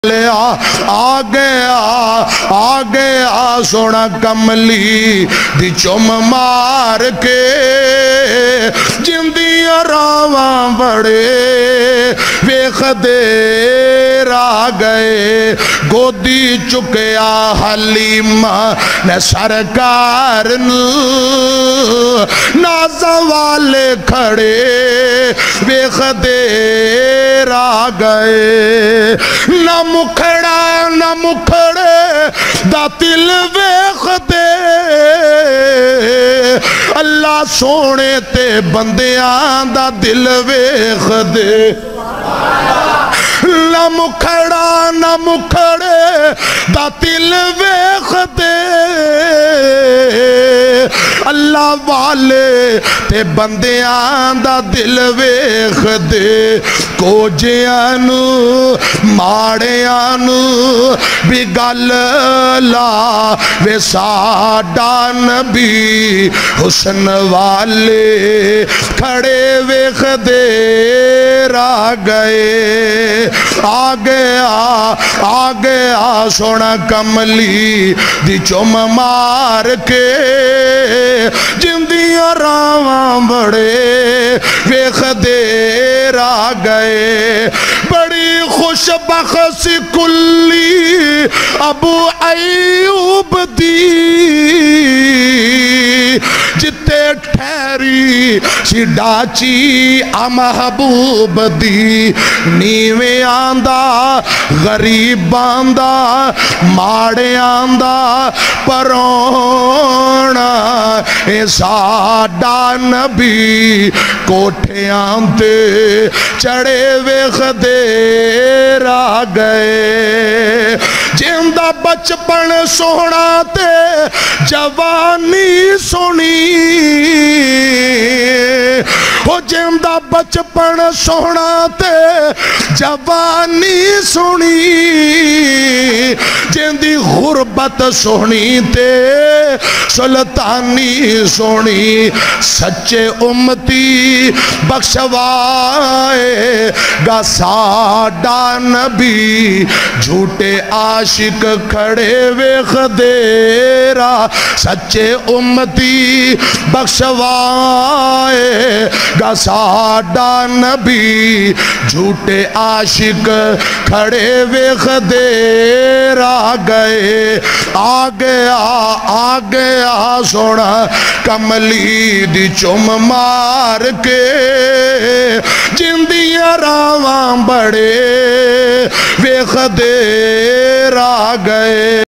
آ گیا سونا کملی دی چم مار کے جندیاں راواں بڑے ویخ دیر آ گئے گودی چکیا حلیمہ نے سرکار نازا والے کھڑے ویخ دیر آ گئے نہ مکھڑا نہ مکھڑے دا دل ویخ دے اللہ سونے تے بندیاں دا دل ویخ دے نہ مکھڑا نہ مکھڑے دا دل ویخ دے اللہ والے تے بندیاں دا دل ویخ دے کوجیانو ماڑیانو بھی گل لا وے ساڈا نبی حسن والے کھڑے ویخ دیر آ گیا سونا کملی دی چم مار کے جندیاں راواں بڑے ویخ دیر آ گئے بڑی خوش بخش کلی ابو ایوب دی جتے ٹھہری سی ڈاچی محبوب دی نیویں آندہ غریب آندہ ماڑے آندہ پرونا اے ساڈا نبی کوٹھے آندے چڑے ویخ دیر آ گئے جیندہ بچپن سونا تے جوانی سونی ہو جیندہ بچپن سونا تے جوانی سونی جیندی غربت سونی تے سلطانی سونی سچے امتی بخشوائے گا ساڈا نبی جھوٹے عاشق کھڑے ویخ دیرا سچے امتی بخشوائے گا ساڈا نبی جھوٹے عاشق کھڑے ویخ دیر آ گیا سونا کملی دی چم مار کے جندیاں راواں بڑے ویخ دیر آ گئے